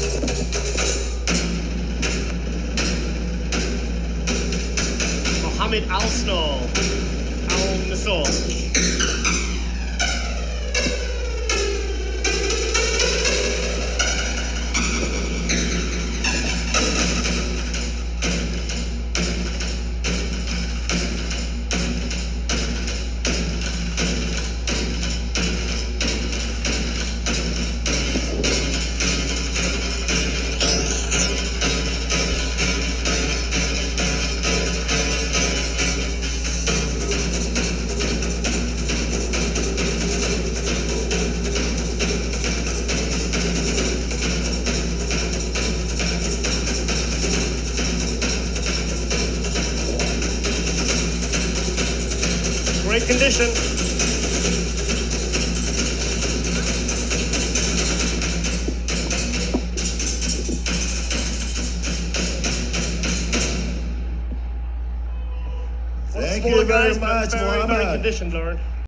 Mohammed Al-Snor, Al-Nasor. Great condition. Thank you very much, very Mohammed. conditioned, Lauren.